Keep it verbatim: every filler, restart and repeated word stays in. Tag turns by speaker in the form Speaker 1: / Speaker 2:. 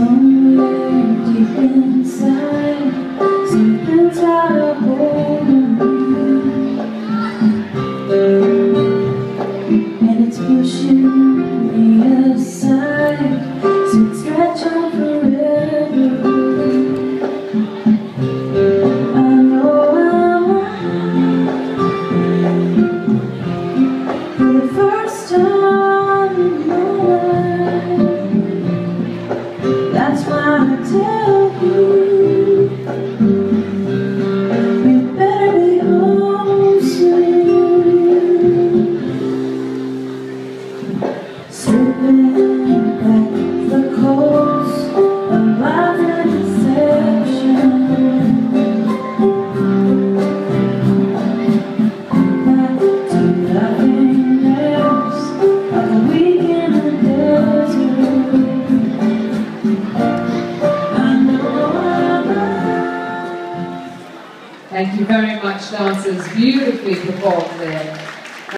Speaker 1: somewhere deep inside, something's got a hold on me, and it's pushing me aside, so it stretch on forever. I know I'm right for the first time in my life. That's why I tell you, you better be home soon. Slipping back the coast of life and deception, back to nothingness, like a week in the desert.
Speaker 2: Thank you very much, dancers. Beautifully performed there.